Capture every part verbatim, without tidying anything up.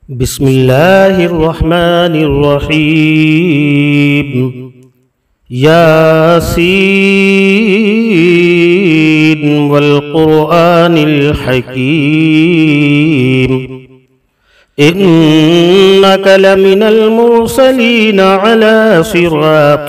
بسم الله الرحمن الرحيم. ياسين والقرآن الحكيم إنك لمن المرسلين على صراط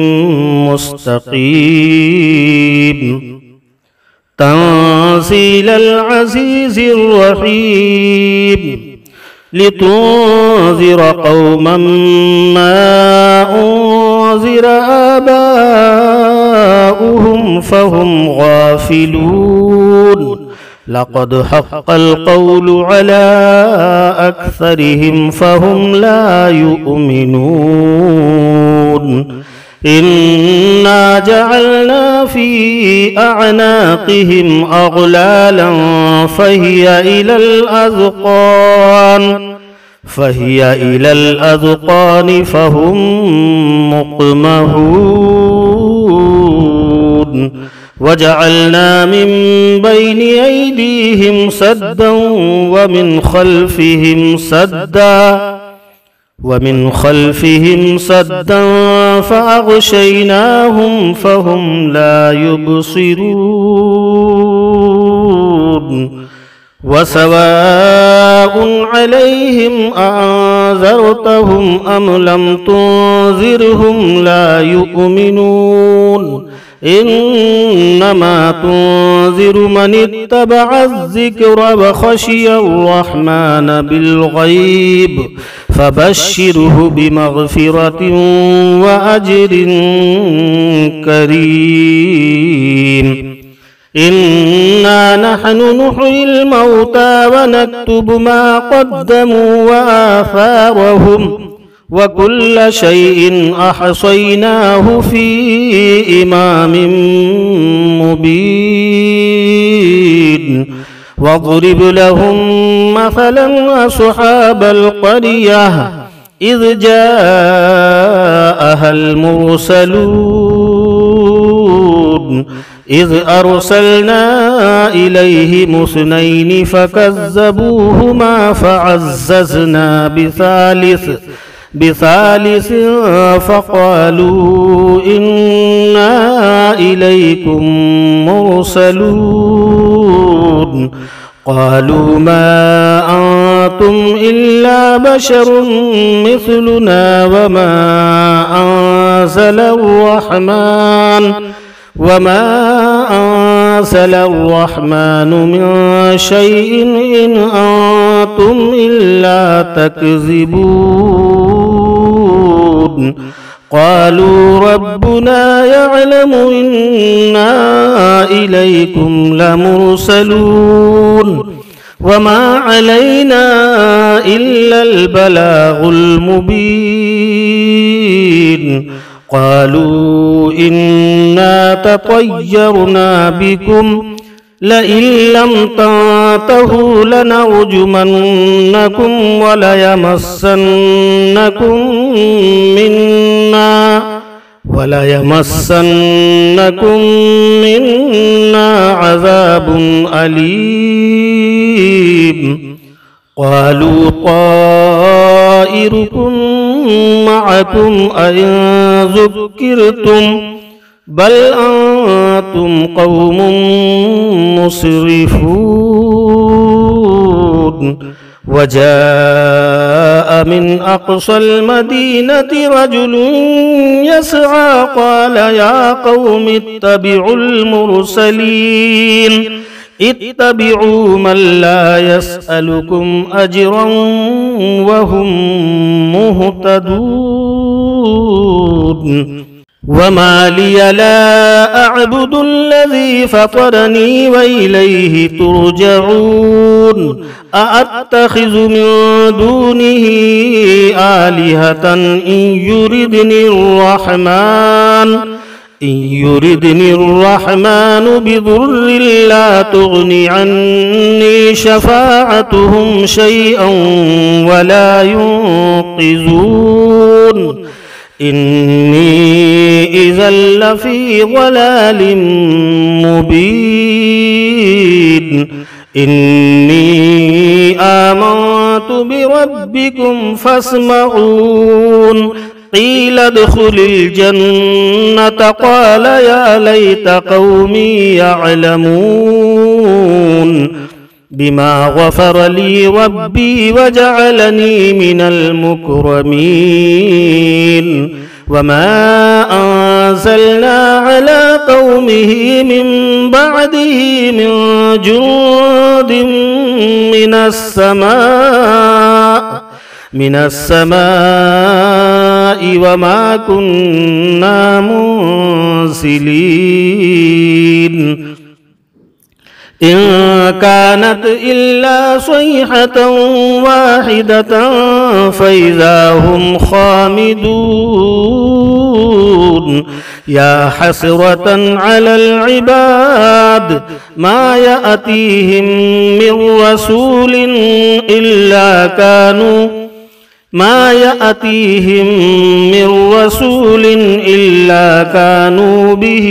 مستقيم تنزيل العزيز الرحيم لتنذر قوما ما أنذر آباؤهم فهم غافلون لقد حق القول على أكثرهم فهم لا يؤمنون إنا جعلنا في أعناقهم أغلالا فهي إلى الأذقان فهي إلى الأذقان فهم مقمحون وجعلنا من بين أيديهم سدا ومن خلفهم سدا ومن خلفهم سدا فأغشيناهم فهم لا يبصرون وسواء عليهم أأنذرتهم أم لم تنذرهم لا يؤمنون إنما تنذر من اتبع الذكر وخشي الرحمن بالغيب فبشره بمغفرة وأجر كريم إنا نحن نحيي الموتى ونكتب ما قدموا وآثارهم وكل شيء أحصيناه في إمام مبين واضرب لهم مثلا أصحاب القرية إذ جاءها المرسلون إذ أرسلنا إليهم اثنين فكذبوهما فعززنا بثالث بثالث فقالوا إنا إليكم مرسلون قالوا ما أنتم إلا بشر مثلنا وما أنزل الرحمن وما أنزل الرحمن من شيء إن أنتم إلا تكذبون قالوا ربنا يعلم إنا إليكم لمرسلون وما علينا إلا البلاغ المبين قالوا إنا تطيرنا بكم لئن لم تنتهوا لنرجمنكم وليمسنكم منا وليمسنكم منا عذاب أليم قالوا طائركم معكم أئن ذكرتم بل أنتم قوم مسرفون وجاء من أقصى المدينة رجل يسعى قال يا قوم اتبعوا المرسلين اتبعوا من لا يسألكم أجرا وهم مهتدون وما لي لا أعبد الذي فطرني وإليه ترجعون أأتخذ من دونه آلهة إن يردني الرحمن إن يردني الرحمن بضر لا تغن عني شفاعتهم شيئا ولا ينقذون إني إذا لفي ضلال مبين إني آمنت آمنت بربكم فاسمعون قيل ادخل الجنة قال يا ليت قومي يعلمون بما غفر لي ربي وجعلني من المكرمين وما أنزلنا على قومه من بعده من جند من السماء من السماء وما كنا منزلين إن كانت إلا صيحة واحدة فإذا هم خامدون يا حسرة على العباد ما يأتيهم من رسول إلا كانوا ما يأتيهم من رسول إلا كانوا به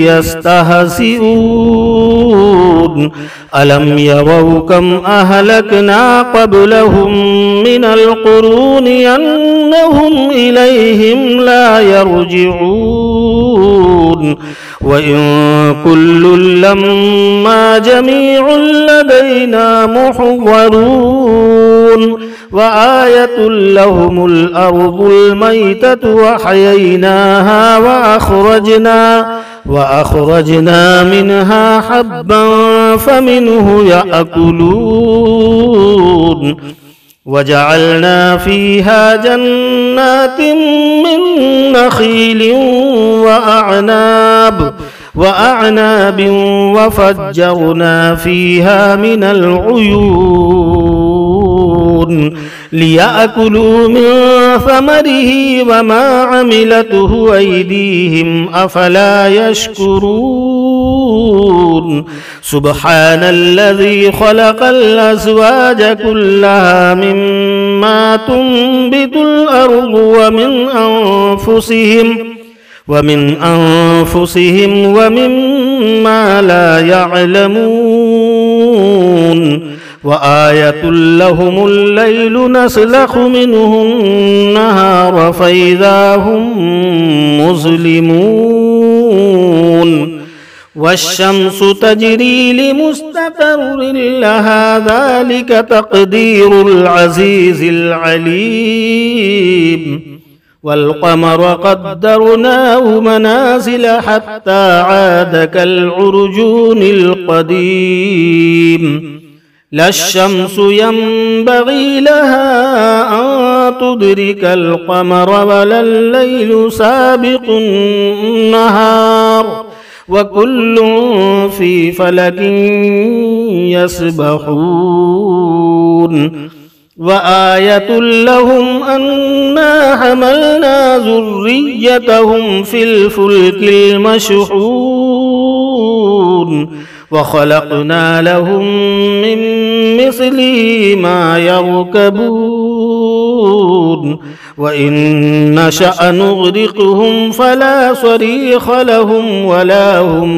يستهزئون ألم يروا كم أهلكنا قبلهم من القرون أنهم إليهم لا يرجعون وإن كل لما جميع لدينا محضرون وآية لهم الأرض الميتة وحييناها وأخرجنا وأخرجنا منها حبا فمنه يأكلون وجعلنا فيها جنات من نخيل وأعناب وأعناب وفجرنا فيها من العيون ليأكلوا من ثمره وما عملته أيديهم أفلا يشكرون سبحان الذي خلق الأزواج كلها مما تنبت الأرض ومن أنفسهم ومن أنفسهم ومما لا يعلمون وآية لهم الليل نسلخ منه النهار فإذا هم مظلمون والشمس تجري لمستقر لها ذلك تقدير العزيز العليم والقمر قدرناه منازل حتى عاد كالعرجون القديم لا الشمس ينبغي لها أن تدرك القمر ولا الليل سابق النهار وكل في فلك يسبحون وآية لهم أنا حملنا ذريتهم في الفلك المشحون وخلقنا لهم من مثله ما يركبون وإن نشأ نغرقهم فلا صريخ لهم ولا هم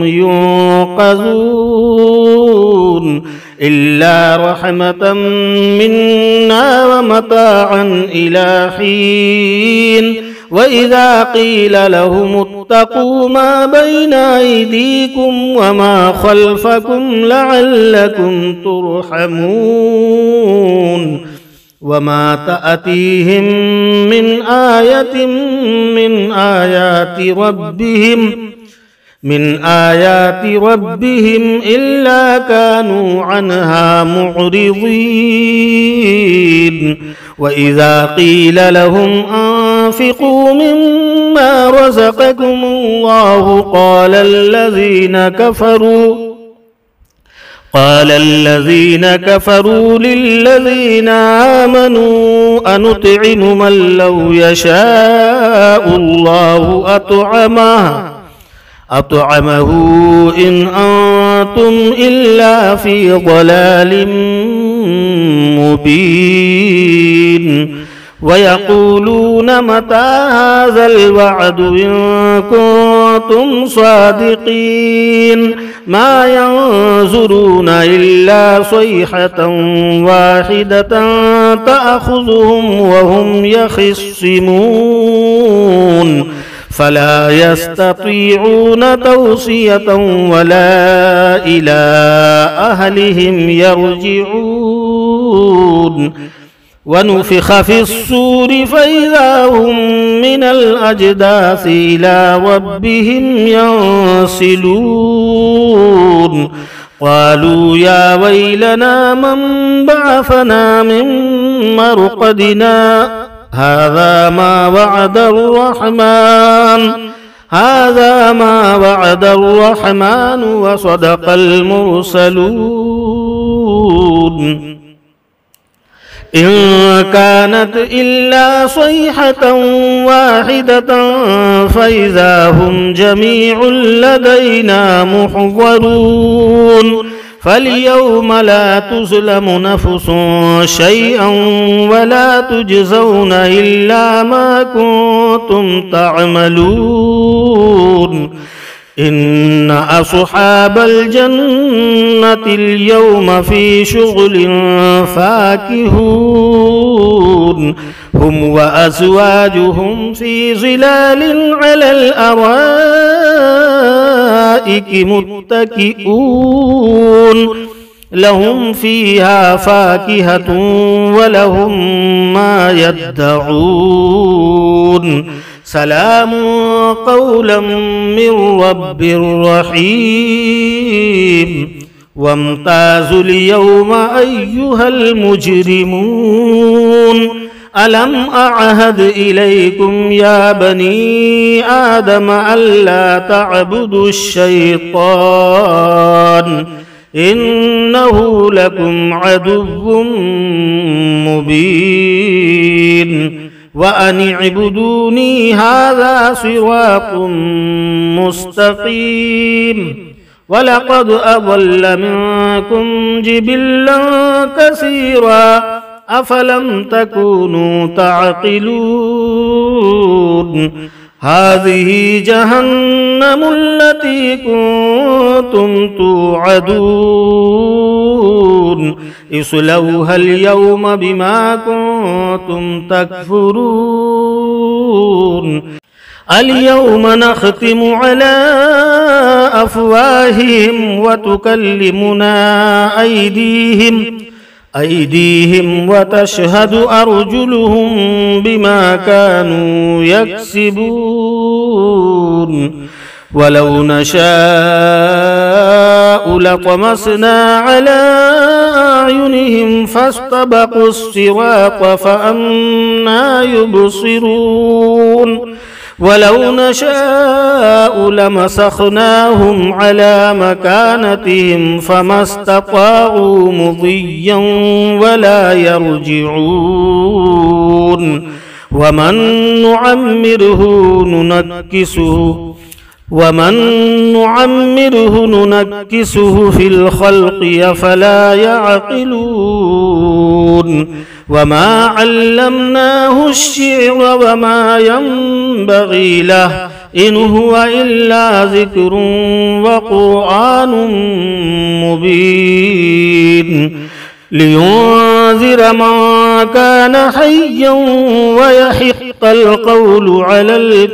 ينقذون إلا رحمة منا ومتاعا إلى حين وإذا قيل لهم اتقوا ما بين أيديكم وما خلفكم لعلكم ترحمون وما تأتيهم من آية من آيات ربهم من آيات ربهم إلا كانوا عنها معرضين وإذا قيل لهم أنفقوا مما رزقكم الله قال الذين كفروا قال الذين كفروا للذين آمنوا أنطعم من لو يشاء الله أطعمه أطعمه إن أنتم إلا في ضلال مبين ويقولون متى هذا الوعد إن كنتم صادقين ما ينظرون إلا صيحة واحدة تأخذهم وهم يخصمون فلا يستطيعون توصية ولا إلى أهلهم يرجعون ونفخ في الصور فإذا هم من الأجداث إلى ربهم ينسلون قالوا يا ويلنا من بعثنا من مرقدنا هذا ما وعد الرحمن هذا ما وعد الرحمن وصدق المرسلون إن كانت إلا صيحة واحدة فإذا هم جميع لدينا محضرون فاليوم لا تظلم نفس شيئا ولا تجزون إلا ما كنتم تعملون إن أصحاب الجنة اليوم في شغل فاكهون هم وأزواجهم في ظلال على الأرائك متكئون لهم فيها فاكهة ولهم ما يدعون سلام قولا من رب رحيم وامتازوا اليوم أيها المجرمون ألم أعهد إليكم يا بني آدم ألا تعبدوا الشيطان إنه لكم عدو مبين وأن اعبدوني هذا صراط مستقيم ولقد أضل منكم جبلا كثيرا أفلم تكونوا تعقلون هذه جهنم التي كنتم توعدون اصلوها اليوم بما كنتم تكفرون اليوم نختم على أفواههم وتكلمنا أيديهم أيديهم وتشهد أرجلهم بما كانوا يكسبون ولو نشاء لطمسنا على أعينهم فاستبقوا الصراط فأنى يبصرون ولو نشاء لمسخناهم على مكانتهم فما استطاعوا مضيا ولا يرجعون ومن نعمره ننكسه ومن نعمره ننكسه في الخلق أفلا يعقلون وما علمناه الشعر وما ينبغي له إن هو إلا ذكر وقرآن مبين لينذر من كان حيا ويحق القول على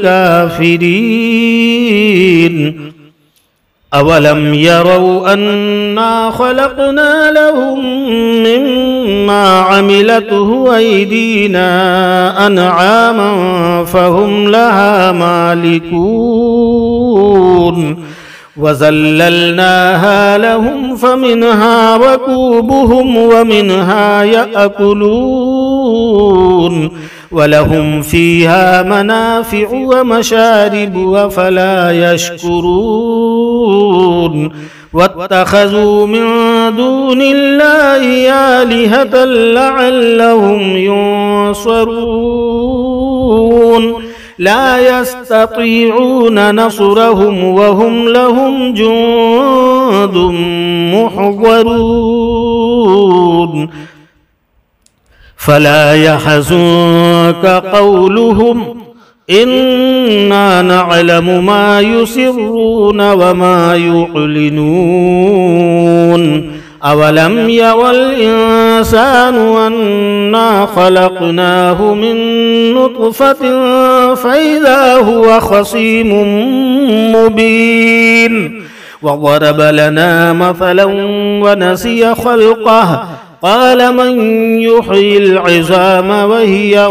الكافرين أولم يروا أنا خلقنا لهم مما عملته أيدينا أنعاما فهم لها مالكون وذللناها لهم فمنها ركوبهم ومنها يأكلون ولهم فيها منافع ومشارب وفلا يشكرون واتخذوا من دون الله آلهة لعلهم ينصرون لا يستطيعون نصرهم وهم لهم جند محضرون فلا يحزنك قولهم إنا نعلم ما يسرون وما يعلنون أولم ير الإنسان أنا خلقناه من نطفة فإذا هو خصيم مبين وضرب لنا مثلا ونسي خلقه قال من يحيي العظام وهي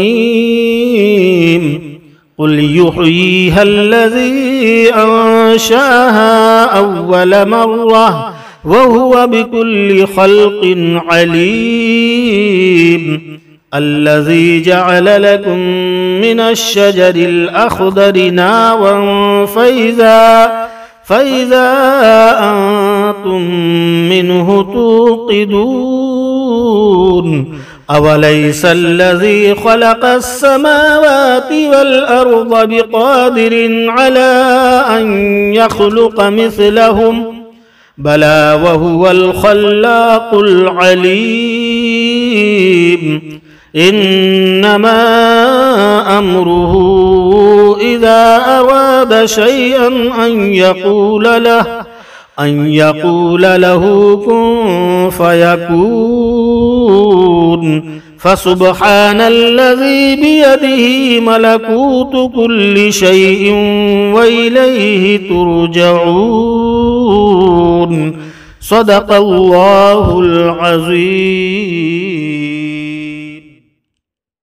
رميم قل يحييها الذي أنشأها أول مرة وهو بكل خلق عليم الذي جعل لكم من الشجر الأخضر نارا فإذا فإذا أنتم منه توقدون أوليس الذي خلق السماوات والأرض بقادر على أن يخلق مثلهم بلى وهو الخلاق العليم إنما أمره إذا أراد شيئا أن يقول له أن يقول له كن فيكون فسبحان الذي بيده ملكوت كل شيء وإليه ترجعون صدق الله العظيم.